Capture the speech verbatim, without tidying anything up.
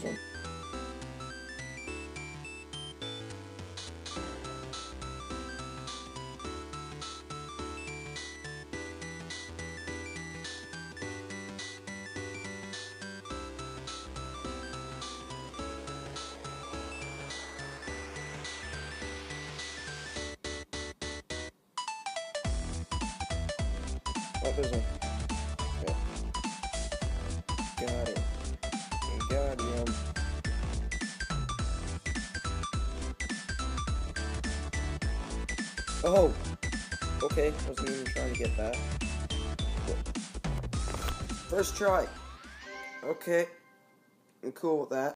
one. Oh, there's one. Okay. Got it. Got him. Oh! Okay, wasn't even trying to get that. First try. Okay. I'm cool with that.